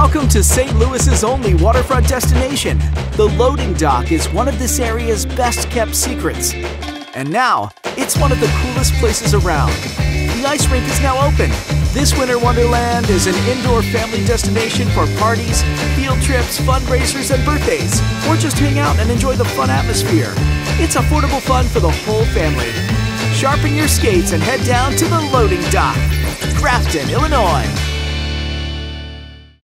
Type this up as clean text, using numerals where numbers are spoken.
Welcome to St. Louis's only waterfront destination. The loading dock is one of this area's best-kept secrets. And now, it's one of the coolest places around. The ice rink is now open. This winter wonderland is an indoor family destination for parties, field trips, fundraisers, and birthdays, or just hang out and enjoy the fun atmosphere. It's affordable fun for the whole family. Sharpen your skates and head down to the loading dock, Grafton, Illinois.